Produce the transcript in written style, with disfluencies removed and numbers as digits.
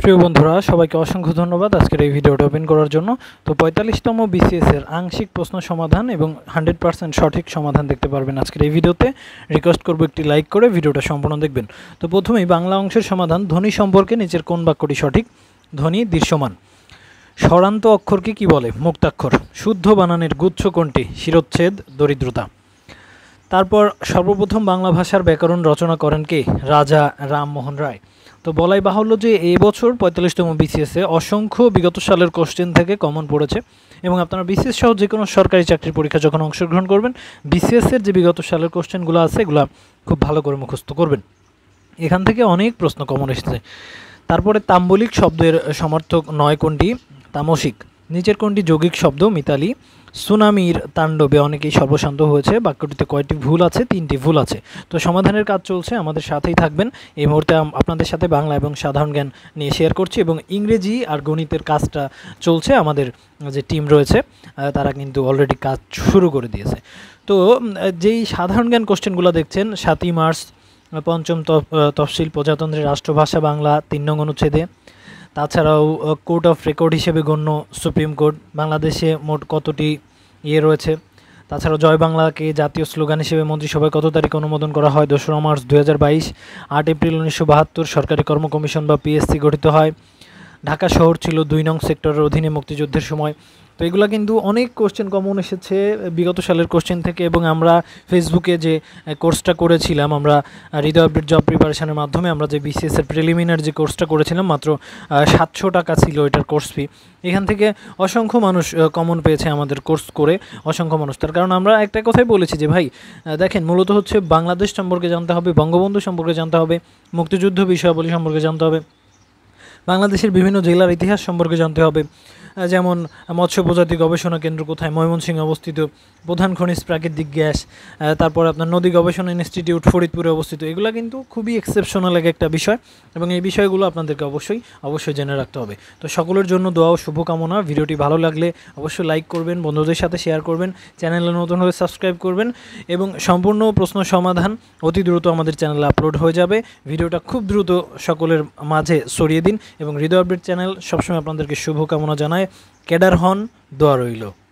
প্রিয় বন্ধুরা সবাইকে অসংখ্য ধন্যবাদ আজকের এই ভিডিওটা ওপেন করার জন্য। তো 45তম BCS এর আংশিক প্রশ্ন সমাধান এবং 100% সঠিক সমাধান দেখতে পারবেন আজকের এই ভিডিওতে। রিকোয়েস্ট করব একটি লাইক করে ভিডিওটা সম্পূর্ণ দেখবেন। তো প্রথমেই বাংলা অংশের সমাধান। ধ্বনি সম্পর্কে নিচের কোন বাক্যটি সঠিক? ধ্বনি দৃশ্যমান। স্বরান্ত অক্ষরকে কি বলে? মুক্তাক্ষর। শুদ্ধ বানানের গুচ্ছ কোনটি? শিরোচ্ছেদ, দরিদ্রতা। তারপর সর্বপ্রথম বাংলা ভাষার ব্যাকরণ রচনা করেন কে? রাজা রামমোহন রায়। তো বলাই বাহুল্য যে এই বছর 45তম BCS-এ অসংখ্য বিগত সালের কোশ্চেন থেকে কমন পড়েছে এবং আপনারা BCS সহ যে কোনো সরকারি চাকরির পরীক্ষা যখন অংশগ্রহণ করবেন BCS-এর যে বিগত সালের কোশ্চেনগুলো আছে এগুলো খুব ভালো করে মুখস্থ করবেন। এখান থেকে অনেক প্রশ্ন কমন এসেছে। তারপরে তাম্বলিক শব্দের সমার্থক নয় কোনটি? তামসিক। নিচের কোনটি যৌগিক শব্দ? মিতালি। সুনামির তাণ্ডবে অনেকেই সর্বশান্ত হয়েছে। বাক্যটিতে কয়টি ভুল আছে? 3টি ভুল আছে। তো সমাধানের কাজ চলছে, আমাদের সাথেই থাকবেন। এই মুহূর্তে আপনাদের সাথে বাংলা এবং সাধারণ জ্ঞান নিয়ে শেয়ার করছি এবং ইংরেজি আর গণিতের কাজটা চলছে। আমাদের যে টিম রয়েছে তারা কিন্তু অলরেডি কাজ শুরু করে দিয়েছে। তো যেই সাধারণ জ্ঞান কোশ্চেনগুলো দেখছেন 7ই মার্চ পঞ্চম তফসিল প্রজাতন্ত্রের রাষ্ট্রভাষা বাংলা 3 নং অনুচ্ছেদে। তাছাড়াও কোর্ট অফ রেকর্ড হিসেবে গণ্য সুপ্রিম কোর্ট। বাংলাদেশে মোট কতটি রয়েছে? তাছাড়াও জয় বাংলাকে জাতীয় স্লোগান হিসেবে মন্ত্রিসভায় কত তারিখে অনুমোদন করা হয়? 2রা মার্চ 2022। 8 এপ্রিল 1972 সরকারি কর্ম কমিশন বা PSC গঠিত হয়। ঢাকা শহর ছিল 2 নং সেক্টরের অধীনে মুক্তিযুদ্ধের সময়। তো এগুলো কিন্তু অনেক কোশ্চেন কমন এসেছে বিগত সালের কোশ্চেন থেকে এবং আমরা ফেসবুকে যে কোর্সটা করেছিলাম, আমরা হৃদয় আপডেট জব প্রিপারেশনের মাধ্যমে আমরা যে BCS এর প্রিলিমিনারি যে কোর্সটা করেছিলাম মাত্র 700 টাকা ছিল এটার কোর্স ফি। এখান থেকে অসংখ্য মানুষ কমন পেয়েছে আমাদের কোর্স করে, অসংখ্য মানুষ। তার কারণ আমরা একটা কথাই বলেছি যে ভাই দেখেন মূলত হচ্ছে বাংলাদেশ সম্পর্কে জানতে হবে, বঙ্গবন্ধু সম্পর্কে জানতে হবে, মুক্তিযুদ্ধ বিষয়াবলী সম্পর্কে জানতে হবে, বাংলাদেশের বিভিন্ন জেলার ইতিহাস সম্পর্কে জানতে হবে, যেমন মৎস্য প্রজাতি গবেষণা কেন্দ্র কোথায়? ময়মনসিংহে অবস্থিত। প্রধান খনিজ প্রাকৃতিক গ্যাস। তারপর আপনার নদী গবেষণা ইনস্টিটিউট ফরিদপুরে অবস্থিত। এগুলো কিন্তু খুবই এক্সেপশনাল একটা বিষয় এবং এই বিষয়গুলো আপনাদেরকে অবশ্যই জেনে রাখতে হবে। তো সকলের জন্য দোয়া ও শুভকামনা। ভিডিওটি ভালো লাগলে অবশ্যই লাইক করবেন, বন্ধুদের সাথে শেয়ার করবেন, চ্যানেলে নতুন হয়ে সাবস্ক্রাইব করবেন এবং সম্পূর্ণ প্রশ্ন সমাধান অতি দ্রুত আমাদের চ্যানেলে আপলোড হয়ে যাবে। ভিডিওটা খুব দ্রুত সকলের মাঝে ছড়িয়ে দিন এবং হৃদয় আপডেট চ্যানেল সবসময় আপনাদেরকে শুভকামনা জানায়। ক্যাডার হন, দোয়া রইল।